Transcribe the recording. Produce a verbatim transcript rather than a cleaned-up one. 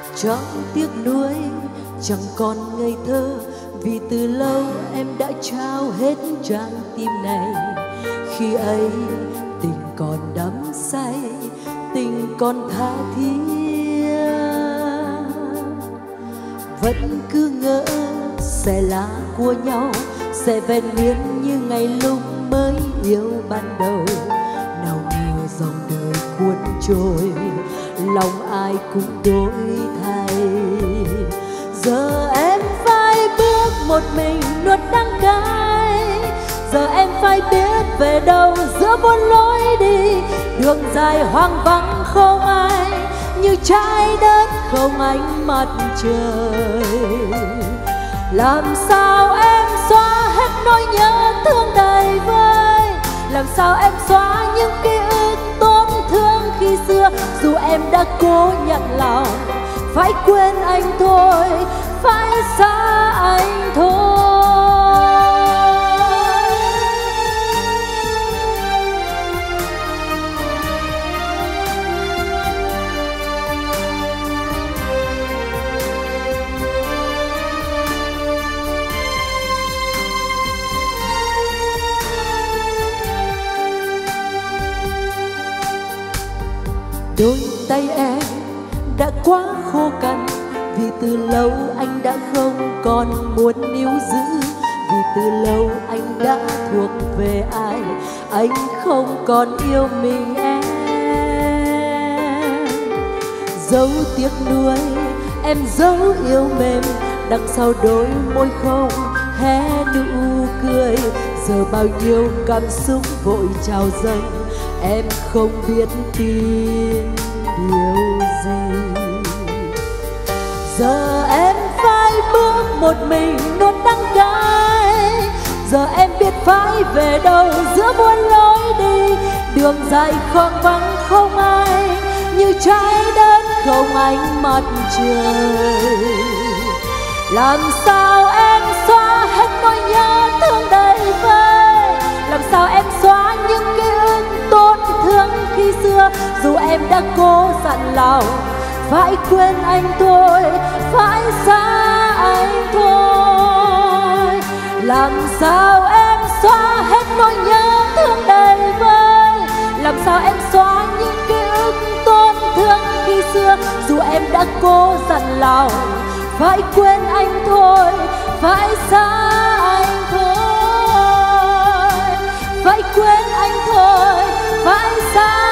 Trong tiếc nuối chẳng còn ngây thơ, vì từ lâu em đã trao hết trái tim này. Khi ấy tình còn đắm say, tình còn tha thiết, vẫn cứ ngỡ sẽ là của nhau, sẽ vẹn nguyên như ngày lúc mới yêu ban đầu. Nào ngờ dòng đời cuốn trôi, lòng ai cũng đổi thay. Giờ em phải bước một mình nuốt đắng cay, giờ em phải biết về đâu giữa bốn lối đi. Đường dài hoang vắng không ai, như trái đất không ánh mặt trời. Làm sao em xóa hết nỗi nhớ thương đầy vơi, làm sao em xóa những ký ức tổn thương khi xưa. Dù em đã cố nhận lòng, phải quên anh thôi, phải xa anh thôi. Đôi tay em đã quá khô cằn, vì từ lâu anh đã không còn muốn níu giữ. Vì từ lâu anh đã thuộc về ai, anh không còn yêu mình em. Dấu tiếc nuối em dấu yêu mềm, đằng sau đôi môi không hé nụ cười. Giờ bao nhiêu cảm xúc vội trào dâng, em không biết tin điều gì. Giờ em phải bước một mình nuốt đắng cay, giờ em biết phải về đâu giữa bốn lối đi. Đường dài hoang vắng không ai, như trái đất không ánh mặt trời. Làm sao em xóa hết nỗi nhớ thương đầy vơi, làm sao em xóa những ký ức tổn thương khi xưa. Dù em đã cố dặn lòng, phải quên anh thôi, phải xa anh thôi. Làm sao em xóa hết nỗi nhớ thương đầy vơi, làm sao em xóa những ký ức tổn thương khi xưa. Dù em đã cố dặn lòng, phải quên anh thôi, phải xa anh thôi, phải quên anh thôi, phải xa